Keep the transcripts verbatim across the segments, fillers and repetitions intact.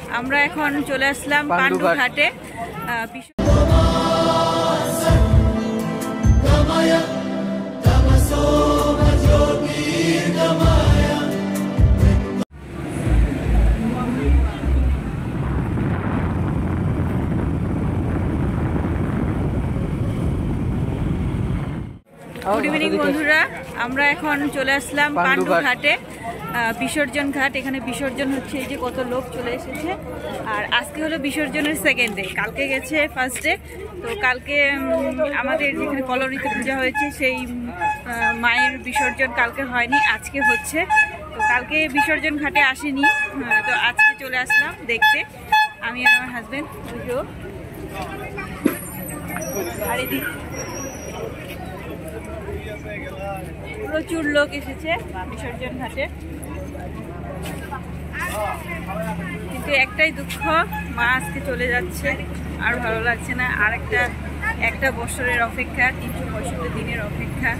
আমরা এখন চলে আসলাম পান্ডু ঘাটে। গুড ইভিনিং বন্ধুরা, আমরা এখন চলে আসলাম পান্ডু ঘাটে, বিসর্জন ঘাট। এখানে বিসর্জন হচ্ছে, এই যে কত লোক চলে এসেছে। আর আজকে হলো বিসর্জনের সেকেন্ড ডে, কালকে গেছে ফার্স্ট ডে। তো কালকে আমাদের যেখানে কলোনিতে পূজা হয়েছে সেই মায়ের বিসর্জন কালকে হয়নি, আজকে হচ্ছে। তো কালকে বিসর্জন ঘাটে আসেনি, তো আজকে চলে আসলাম দেখতে, আমি আর আমার হাজবেন্ড। আর এদিক প্রচুর লোক এসেছে বিসর্জন ঘাটে, কিন্তু একটাই দুঃখ, মা আজকে চলে যাচ্ছে, আর ভালো লাগছে না। আর একটা একটা বছরের অপেক্ষা, তিনশো পঁয়ষট্টি দিনের অপেক্ষা।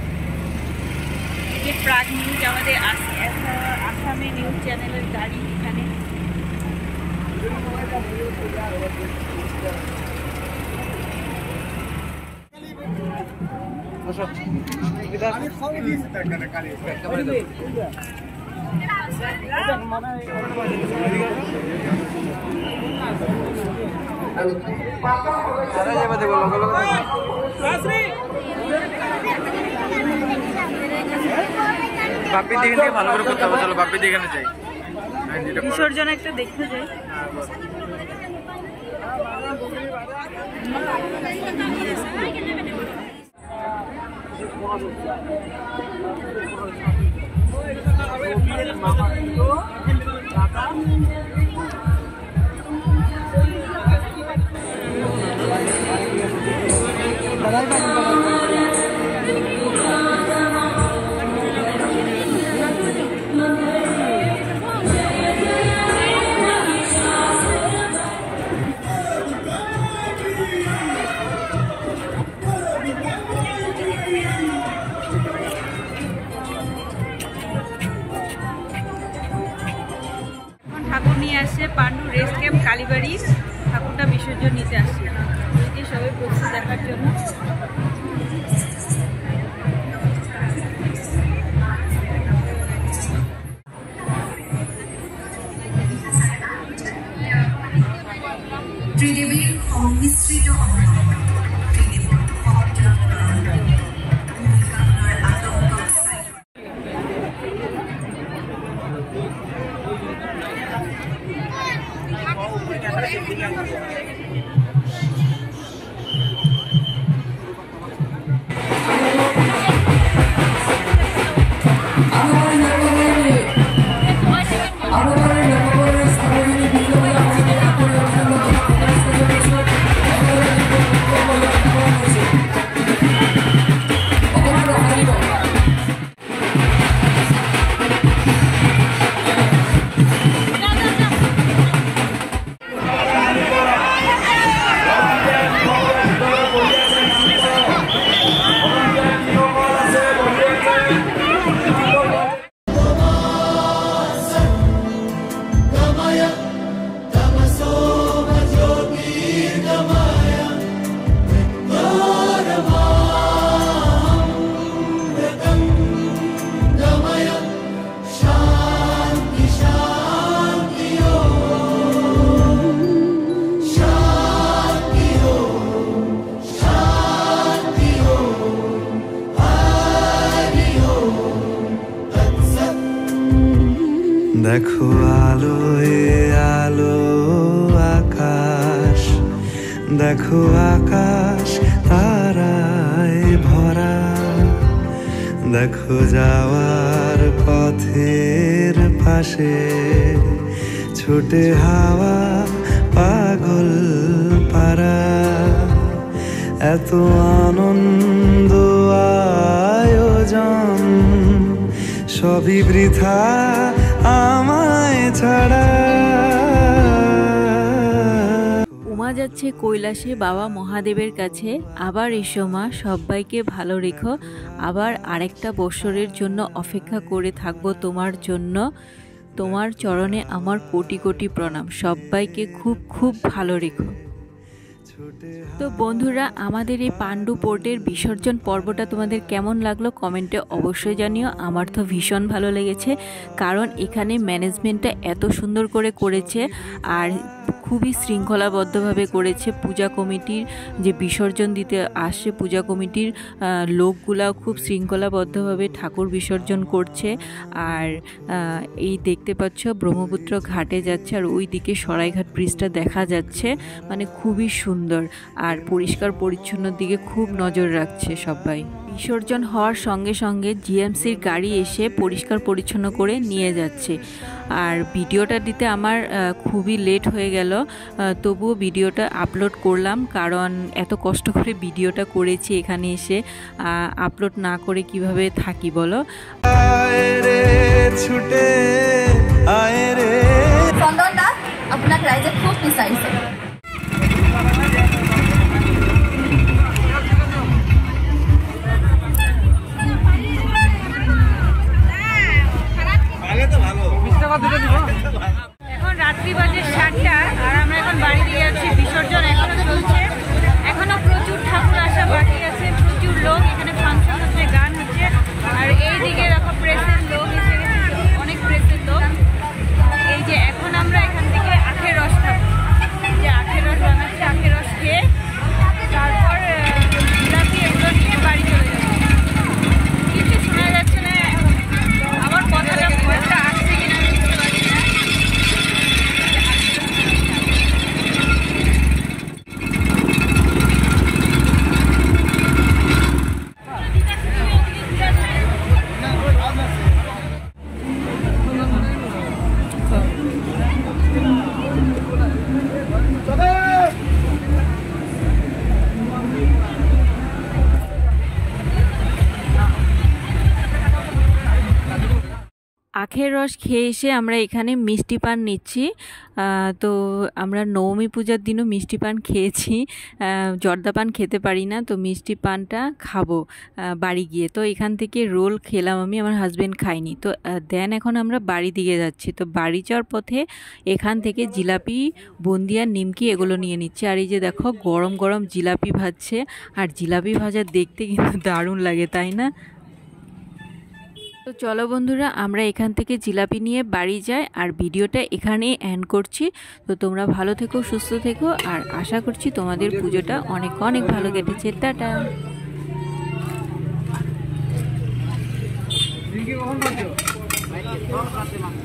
এই যে প্রাগ নিউজ, আমাদের আসামে নিউজ চ্যানেলের গাড়ি এখানে। বিসর্জন একটা দেখতে যাই। ঠাকুর নিয়ে আসছে পান্ডু রেস্ট ক্যাম্প কালীবাড়ি, ঠাকুরটা বিসর্জন নিতে আসছে, সবাই প্রস্তুত দেখার জন্য। দেখো আলো আলো আকাশ, দেখো আকাশ তারায় ভরা, দেখো যাওয়ার পথের পাশে ছুটে হাওয়া পাগল পারা। এত আনন্দ আয়োজন সবই বৃথা আমায় ছাড়া। উমা যাচ্ছে কৈলাসে বাবা মহাদেবের কাছে। আবার এসো মা, সবাইকে ভালো রেখো, আবার আরেকটা বছরের জন্য অপেক্ষা করে থাকবো তোমার জন্য। তোমার চরণে আমার কোটি কোটি প্রণাম। সবাইকে খুব খুব ভালো রেখো। তো বন্ধুরা, আমাদের এই পাণ্ডু পোর্টের বিসর্জন পর্বটা তোমাদের কেমন লাগলো কমেন্টে অবশ্যই জানিও। আমার তো ভীষণ ভালো লেগেছে, কারণ এখানে ম্যানেজমেন্টটা এত সুন্দর করে করেছে আর খুবই শৃঙ্খলাবদ্ধভাবে করেছে। পূজা কমিটির যে বিসর্জন দিতে আসে, পূজা কমিটির লোকগুলাও খুব শৃঙ্খলাবদ্ধভাবে ঠাকুর বিসর্জন করছে। আর এই দেখতে পাচ্ছ ব্রহ্মপুত্র ঘাটে যাচ্ছে, আর ওই দিকে সরাইঘাট ব্রিজটা দেখা যাচ্ছে। মানে খুবই সুন্দর আর পরিষ্কার পরিচ্ছন্ন দিকে খুব নজর রাখছে সবাই। বিসর্জন হওয়ার সঙ্গে সঙ্গে জিএমসির গাড়ি এসে পরিষ্কার পরিচ্ছন্ন করে নিয়ে যাচ্ছে। আর ভিডিওটা দিতে আমার খুবই লেট হয়ে গেল, তবুও ভিডিওটা আপলোড করলাম, কারণ এত কষ্ট করে ভিডিওটা করেছি, এখানে এসে আপলোড না করে কিভাবে থাকি বলো। ছুটে আয় রে চন্দনদা, আপনার রাইজে খুব বিচাৰিছে। এখন রাত্রি বাজে সাতটা আর আমরা এখন বাড়ি দিয়ে যাচ্ছি। বিসর্জন এখনো চলছে, এখনো প্রচুর ঠাকুর আসা বাকি আছে, প্রচুর লোক এখানে ফাংশন হচ্ছে, গান হচ্ছে। আর এই দিকে দেখো প্রেসের লোক এসে গেছে, অনেক প্রেসের লোক। এই যে এখন আমরা এখান থেকে আখের রস খাবো, যে আখের রস বানাচ্ছে, আখের রস খেয়ে তারপর জিলাপি এগুলো নিয়ে বাড়ি চলে যাবো। কিছু শোনা যাচ্ছে না, আমার কথাটা ভয়টা আসছে কিনা বুঝতে পারছি না। আখের রস খেয়ে এসে আমরা এখানে মিষ্টি পান নিচ্ছি। তো আমরা নবমী পূজার দিনও মিষ্টি পান খেয়েছি, জর্দা পান খেতে পারি না, তো মিষ্টি পানটা খাবো বাড়ি গিয়ে। তো এখান থেকে রোল খেলাম আমি, আমার হাজব্যান্ড খায়নি। তো দেন এখন আমরা বাড়ি দিকে যাচ্ছি। তো বাড়ি যাওয়ার পথে এখান থেকে জিলাপি, বুন্দিয়া, নিমকি এগুলো নিয়ে নিচ্ছি। আর এই যে দেখো গরম গরম জিলাপি ভাজছে, আর জিলাপি ভাজা দেখতে কিন্তু দারুণ লাগে, তাই না? তো চলো বন্ধুরা, আমরা এখান থেকে জিলাপি নিয়ে বাড়ি যাই, আর ভিডিওটা এখানেই এন্ড করছি। তো তোমরা ভালো থেকো, সুস্থ থেকো, আর আশা করছি তোমাদের পুজোটা অনেক অনেক ভালো কেটেছে। টাটা।